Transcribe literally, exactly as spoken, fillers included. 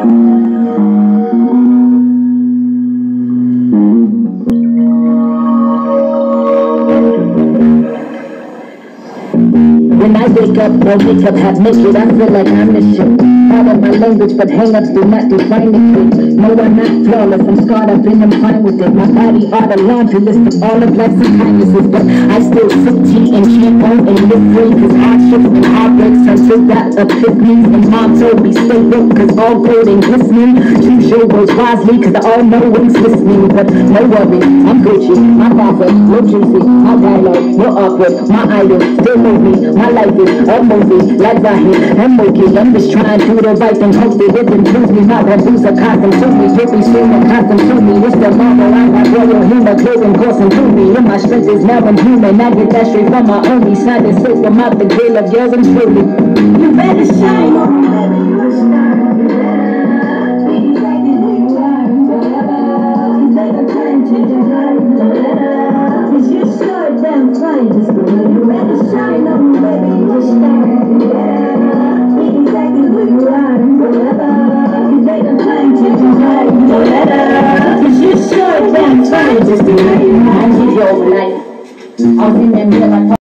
When I wake up, or wake up half naked, I feel like I'm the shit. Pardon my language, but hang-ups do not define the kid. No, I'm not flawless, I'm scarred up and I'm fine with it. My body are the laundry list of all of life's kindnesses, but I still sip tea and keep on and live free, cause hardships and heartbreaks until that epiphanies. And mom told me stay woke, cause all gold ain't glistening. Choose your words wisely, cause the all-knowing's listening. But no worries, I'm Gucci, my father, no juicy, my dialogue, no awkward, my idol, still know me. My life is a movie, like Zahid and Mookie. I'm just trying to do the right thing, hope that it improves me. My tattoos are constant to me, get me screaming constant to me. It's the marvel, I got royal humor, clothing coursing through me. And my strength is now inhuman, I get that straight from my only sign. That's straight from out the grill of yours and truly. You better shine on me, baby, you a star. You better be exactly who you are forever. Cause they can turn to the light, no letter. Cause you're so damn fine, just go. You better shine on me, baby, you a star. You better be exactly who you are forever. Cause they can turn to the light, no letter. Cause you're so damn fine, just go. I need your life. I'll be them here like